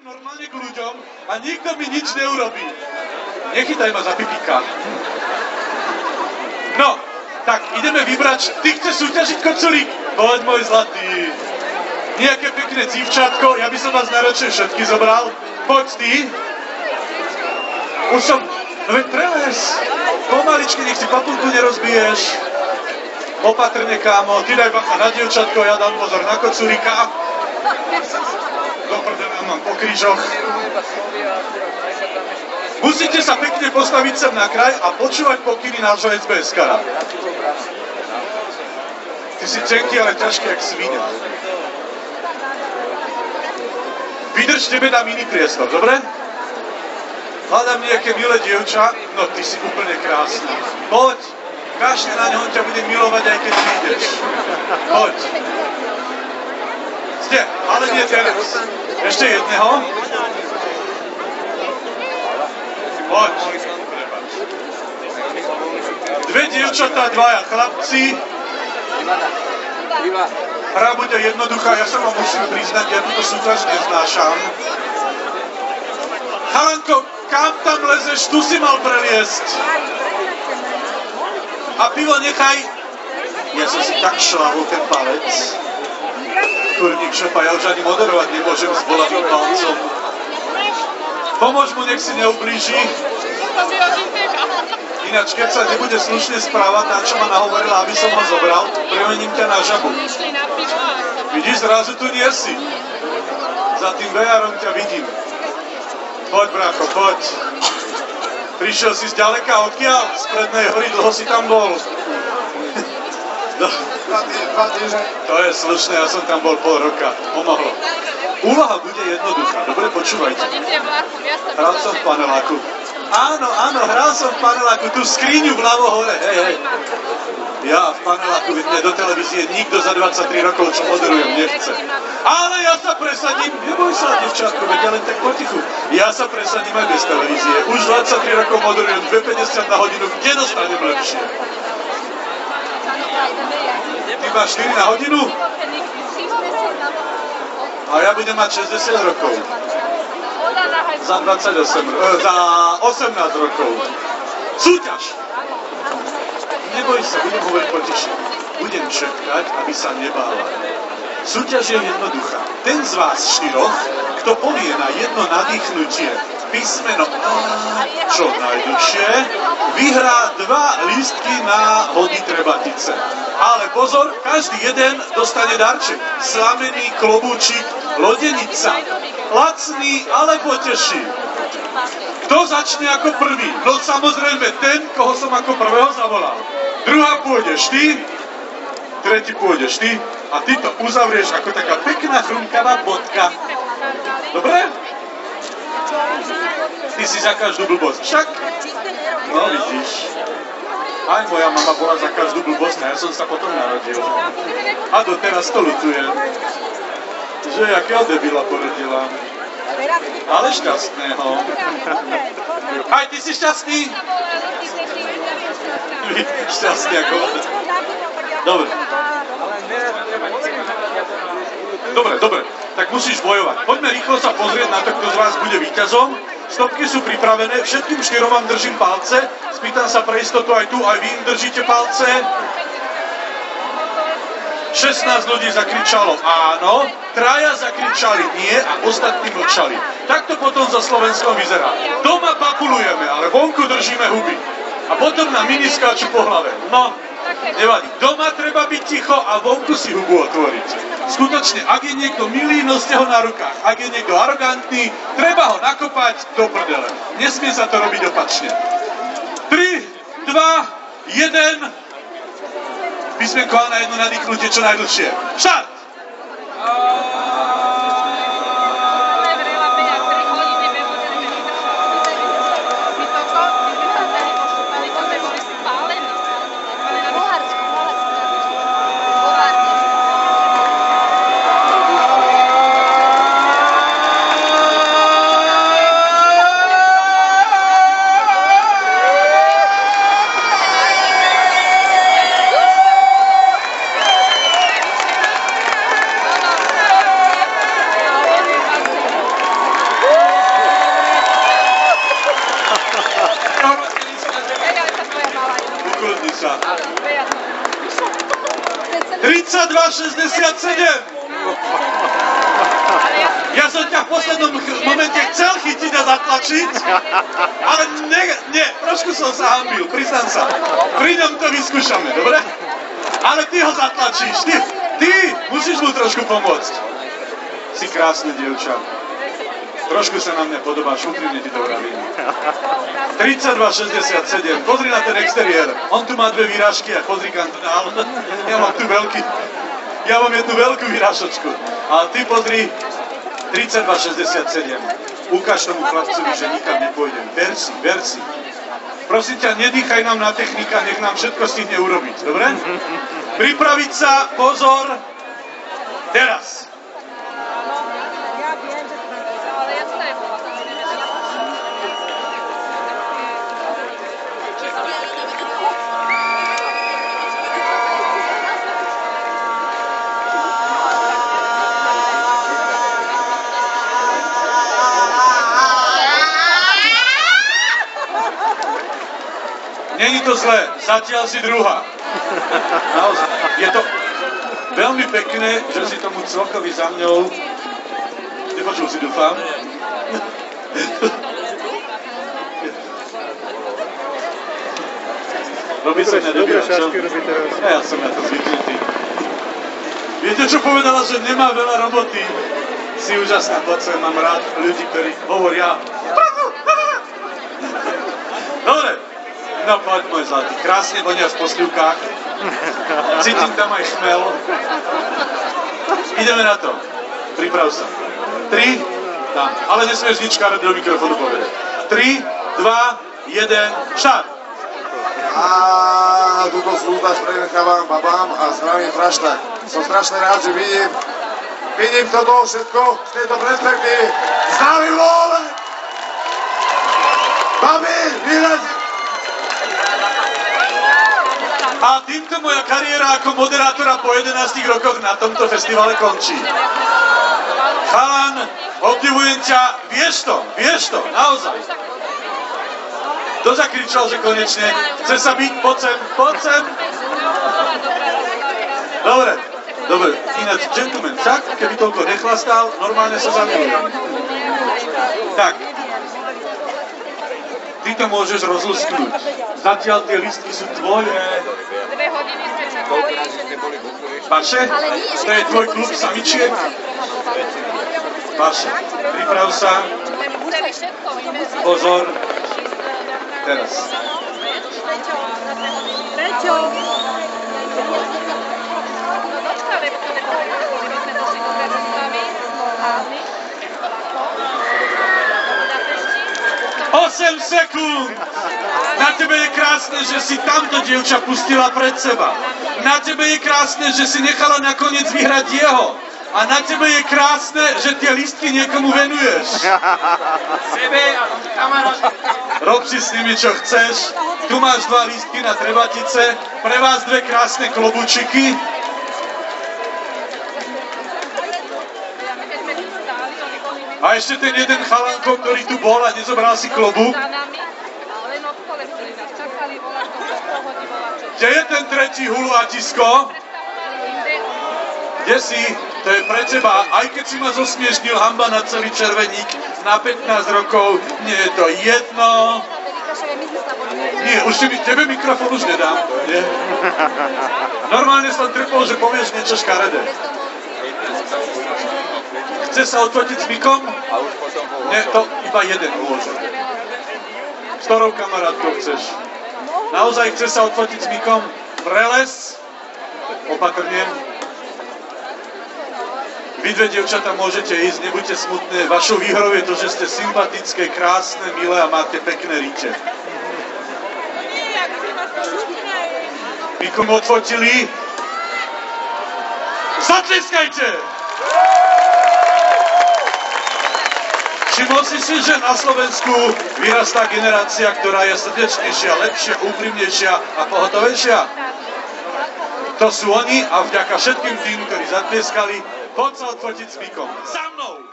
normálne k ľuďom a nikto mi nič neurobí. Nechytaj ma za pipíka. No, tak ideme vybrať. Ty chceš súťažiť, Koculík? Poď, môj zlatý. Nejaké pekné cívčatko, ja by som vás najradšej všetky zobral. Poď ty. Už som... No veď prelez. Pomaličky, nech si papulku nerozbiješ. Opatrne, kámo. Ty daj bacha na dievčatko, ja dám pozor na Koculíka. Do prdela mám po krížoch. Musíte sa pekne postaviť sem na kraj a počúvať pokyny nášho SBS-kara. Ty si tenký, ale ťažký jak svinia. Vydrž, tebe dám iný priestor, dobre? Hľadám nejaké milé dievča. No, ty si úplne krásna. Poď, kašne na ňo, on ťa bude milovať, aj keď prídeš. Poď. Ste, ale nie teraz. Ešte jedného. Poď. Dve dievčatá, dvaja chlapci. Hra bude jednoduchá, ja sa vám musím priznať, ja túto súťaž neznášam. Chalanko, kam tam lezeš, tu si mal preliesť. A pivo nechaj. Ja som si tak šľahol ten palec. Kurník šepa, ja už ani moderovať nemôžem s bolavým palcom. Pomôž mu, nech si neublíži. Ináč, keď sa nebude slušne správať, tá, čo ma nahovorila, aby som ho zobral, premením ťa na žabu. Vidíš, zrazu tu nie si. Za tým vejarom ťa vidím. Poď, brácho, poď. Prišiel si zďaleka, odkiaľ? Z Prednej hory, dlho si tam bol. No. To je slušné, ja som tam bol pol roka. Pomohlo. Úloha bude jednoduchá. Dobre, počúvajte. Hral som v paneláku. Áno, hral som v paneláku. Tú skriňu vľavo hore. Hej. Ja v paneláku, mne do televízie nikto za 23 rokov, čo moderujem, nechce. Ale ja sa presadím. Neboj sa, devčatko, veď ja len tak potichu. Ja sa presadím aj bez televízie. Už 23 rokov moderujem 2,50 na hodinu. Kde dostanem lepšie? Ty máš 4 na hodinu? A ja budem mať 60 rokov. Za 18 rokov. Súťaž! Neboj sa, budem hovoriť potišne. Budem šepkať, aby sa nebála. Súťaž je jednoduchá. Ten z vás štyroch, kto povie na jedno nadýchnutie písmeno A čo najdlhšie, vyhrá 2 lístky na hody Trebatice. Ale pozor, každý jeden dostane darček. Slamený klobúčik, lodenica. Lacný, ale poteší. Kto začne ako prvý? No samozrejme ten, koho som ako prvého zavolal. Druhá pôjdeš ty, tretí pôjdeš ty a ty to uzavrieš ako taká pekná chrumkavá bodka. Dobre? Ty si za každú blbosť. Však? No vidíš. Aj moja mama bola za každú blbosť a ja som sa potom narodil. A doteraz to ľutujem. Že jakého debila porodila. Ale šťastného. Aj ty si šťastný? Šťastný ako... Dobre. Tak musíš bojovať. Poďme rýchlo sa pozrieť na to, kto z vás bude víťazom. Stopky sú pripravené, všetkým 4 vám držím palce. Spýtam sa pre istotu aj tu, aj vy im držíte palce. 16 ľudí zakričalo áno, 3 zakričali nie a ostatní mlčali. Tak to potom za Slovenskom vyzerá. Doma papulujeme, ale vonku držíme huby. A potom na mini skáču po hlave. No, nevadí. Doma treba byť ticho a vonku si hubu otvoriť. Skutočne, ak je niekto milý, noste ho na rukách. Ak je niekto arogantný, treba ho nakopať do prdele. Nesmie sa to robiť opačne. 3, 2, 1... Písmenko A na jedno nadýchnutie čo najdlhšie. Štart! 32,67. Ja som ťa v poslednom momente chcel chytiť a zatlačiť, ale nie, trošku som sa hanbil, priznám sa. Pri ňom to vyskúšame, dobre? Ale ty ho zatlačíš, ty musíš mu trošku pomôcť. Si krásne dievča. Trošku sa na mňa podobáš, úprimne ti to vravím. 32,67, pozri na ten exteriér. On tu má dve výražky a pozri kantál. Ja mám jednu veľkú výražočku. A ty pozri, 32,67. Ukáž tomu chlapcovi, že nikam nepôjdem. Ver si. Prosím ťa, nedýchaj nám na technika, nech nám všetko stihne urobiť, dobre? Pripraviť sa, pozor, teraz. Není to zlé, zatiaľ si druhá. Naozaj. Je to veľmi pekné, že si tomu cvokovi za mňou... Nepočul si, dúfam. Robí sa mňa dobíra, čo? Ja som na to zvyknutý. Viete, čo povedala, že nemá veľa roboty? Si úžasná, poď sem, mám rád ľudí, ktorí hovoria... Dobre. No poď, môj zlatý, krásne vonia v posľúkách. Cítim tam aj chmel. Ideme na to. Priprav sa. 3, tam. Ale nesmieš nič kárať do mikrofónu povedať. 3, 2, 1, štart. A túto súťaž prenechávam babám a zdravím Frašták. Som strašne rád, že vidím toto všetko z tejto perspektívy. Zdravím vole! Babi, vyrazím! A týmto moja kariéra ako moderátora po 11 rokoch na tomto festivale končí. Chalan, obdivujem ťa, vieš to, naozaj. Kto zakričal, že konečne chce sa byť, poď sem. Dobre, ináč, gentleman, však, keby toľko nechlastal, normálne sa zamilujem. Tak. Ty to môžeš rozlusknúť. Zatiaľ tie listky sú tvoje. 2 hodiny sme čakali. Paše? To je tvoj klub samičiek? Paše, priprav sa. Pozor. Teraz. Prečo? No dočkali, sme došli do Bratislavy, Moldávy, 8 sekúnd! Na tebe je krásne, že si tamto dievča pustila pred seba. Na tebe je krásne, že si nechala nakoniec vyhrať jeho. A na tebe je krásne, že tie listky niekomu venuješ. Sebe a kamarát. Rob si s nimi, čo chceš. Tu máš 2 listky na trebatice. Pre vás 2 krásne klobučiky. A ešte ten jeden chalanko, ktorý tu bol a nezobral si klobúk. Kde je ten tretí hulvátisko? Kde si? To je pre teba. Aj keď si ma zosmiešnil, hanba na celý červeník na 15 rokov, nie je to jedno. Nie, už tebe mikrofón už nedám. Nie? Normálne som trpol, že povieš niečo škaredé. Chce sa odfotiť s Mikom? Nie, to iba jeden môže. S ktorou kamarátkou chceš? Naozaj chce sa odfotiť s Mikom? Prelez? Opatrne. Vy 2 dievčatá môžete ísť, nebuďte smutné. Vašou výhrou je to, že ste sympatické, krásne, milé a máte pekné ríče. Mikom odfotili. Zatleskajte! Všimol si si, že na Slovensku vyrastá generácia, ktorá je srdečnejšia, lepšia, úprimnejšia a pohotovejšia? To sú oni a vďaka všetkým tým, ktorí zatlieskali, poď sa odfotiť s Mikom. Za mnou!